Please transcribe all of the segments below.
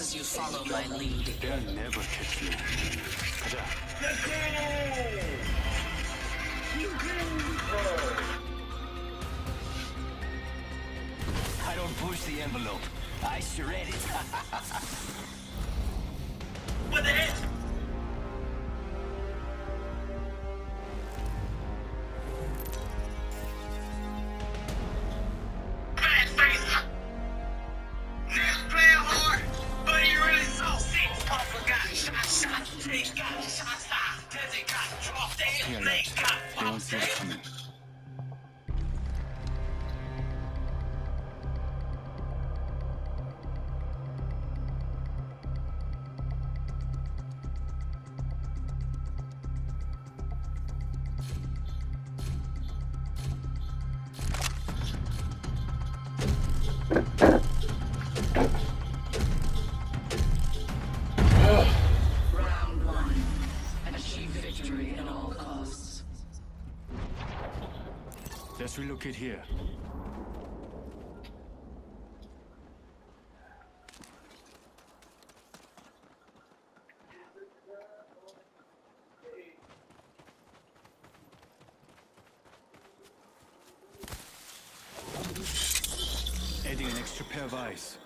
as you follow my lead. They'll never catch me. Kaja. I don't push the envelope. I shred it. What the heck? They won't see us coming. Round one. Achieve victory at all costs. Let's relocate here. Adding an extra pair of eyes.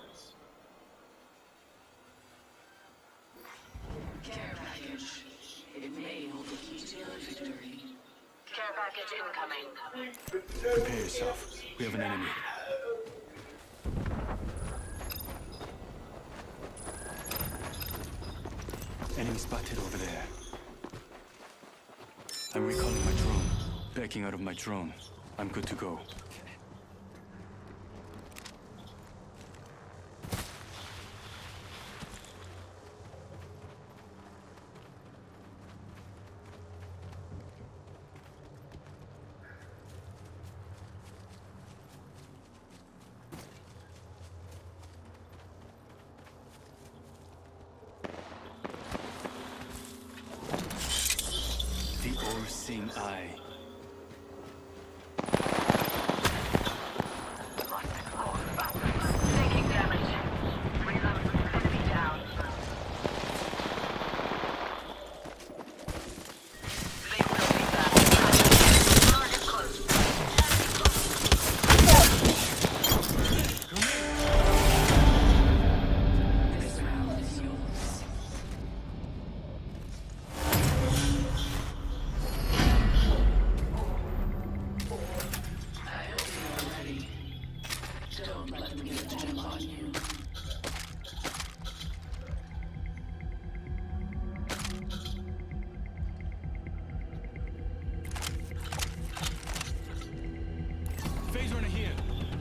Care package. It may hold the key to your victory. Care package incoming. Prepare yourself. We have an enemy. Enemy spotted over there. I'm recalling my drone. Backing out of my drone. I'm good to go. The all-seeing eye. Taking damage. Reload. Enemy down. They will be back. Target close. This round is yours. I hope you're ready. Don't let them get a jump on you. Phase runner here.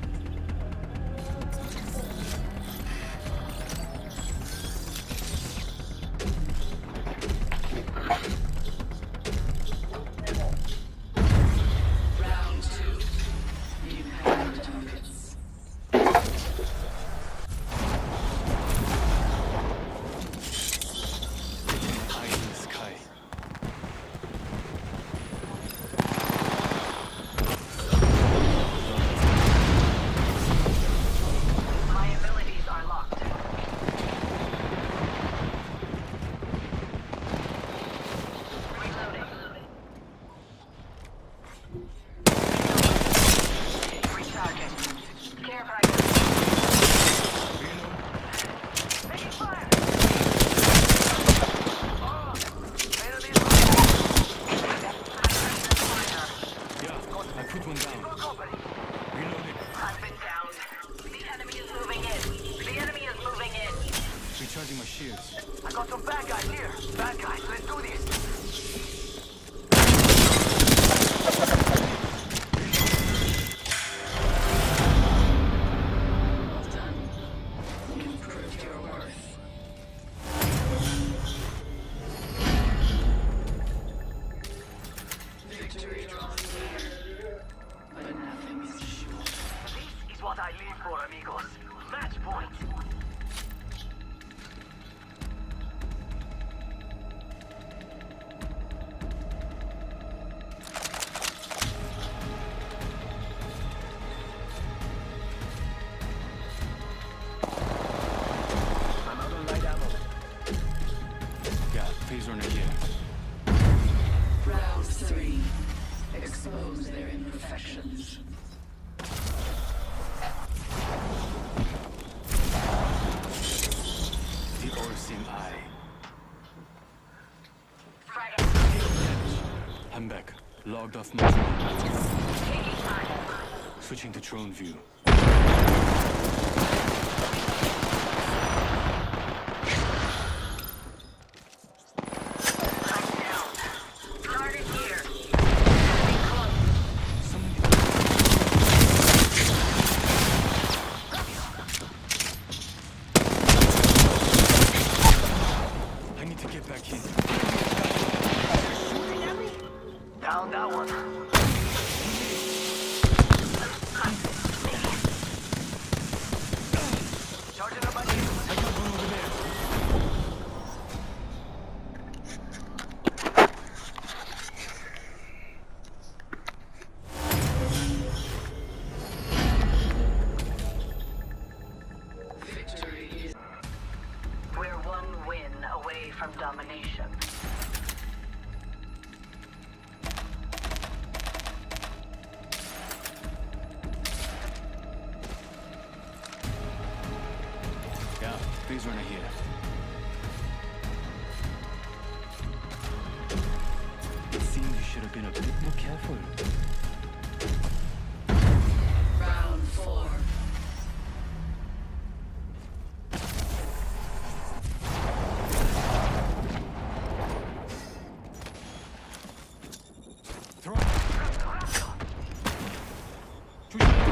Round two. You have the targets. Eye in the sky. My abilities are locked. Reloading. Recharging. Care package. Taking fire. Oh, enemy Yeah, I put one down. Reloading. I've been downed. The enemy is moving in. The enemy is moving in. Recharging my shields. I got some bad guys here. Bad guys, let's do this. Well done. You've proved your worth. Victory draws near, but nothing is sure. This is what I live for, amigos. Match point. Another light imperfections. The Orsim Eye. Frag. I'm back. Logged off my drone. Taking fire. Switching to drone view. I'm down. Target here. Getting close. Someone I need to get back in. Down that one. Charging up my shield. I got one over there. Victory is. We're one win away from domination. Yeah, please run ahead. It seems you should have been a bit more careful. Round 4. Throw it. Push it.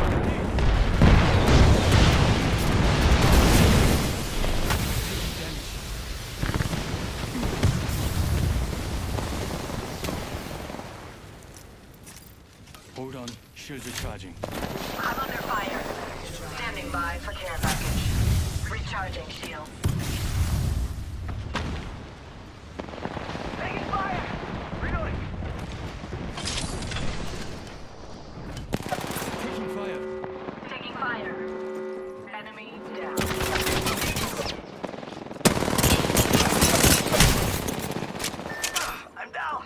Hold on, shields are charging. I'm under fire. Standing by for care package. Recharging shield. Taking fire. Reloading. Taking fire. Taking fire. Enemy down. I'm down.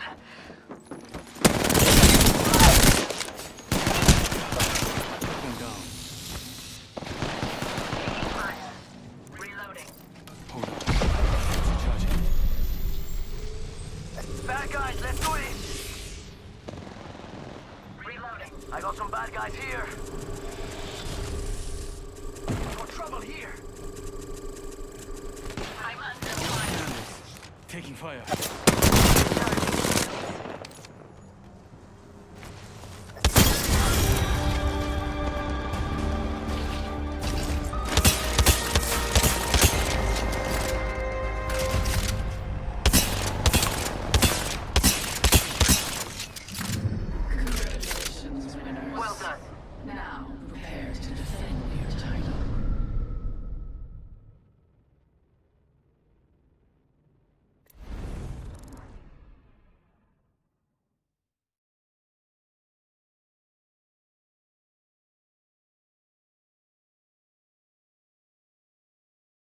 One down. Taking fire. Reloading. Hold on. Shields are charging. Bad guys, let's do this. Reloading. I got some bad guys here. Got trouble here. I'm under fire. Taking fire.